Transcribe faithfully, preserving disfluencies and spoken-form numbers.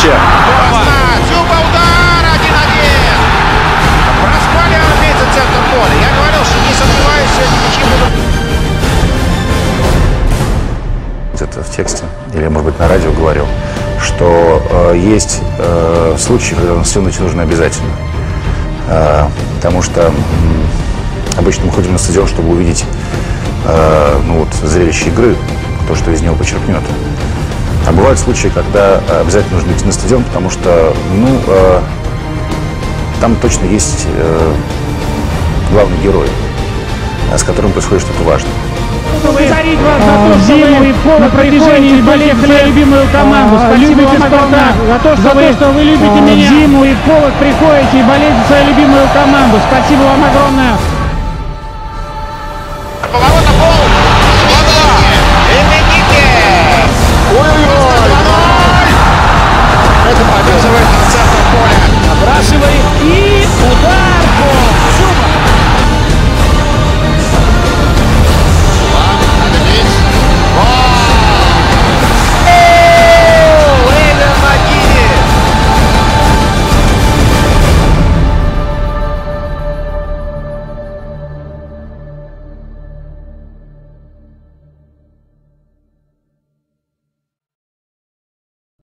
матче. Дзюба, удар, один-один. Расхваливается центр поля. Я говорил, что не сомневаюсь, сегодня мячи будут. Это в тексте, или, может быть, на радио говорил, что э, есть э, случаи, когда на стадион идти нужно обязательно. Э, потому что э, обычно мы ходим на стадион, чтобы увидеть э, ну, вот, зрелище игры, то, что из него почерпнет. А бывают случаи, когда обязательно нужно идти на стадион, потому что, ну, э, там точно есть э, главный герой, с которым происходит что-то важное. Благодарить вас за то, что вы на протяжении болеть за любимую команду. Спасибо вам огромное за то, что вы, что вы любите меня. В зиму и в холод приходите и болеете за свою любимую команду. Спасибо вам огромное.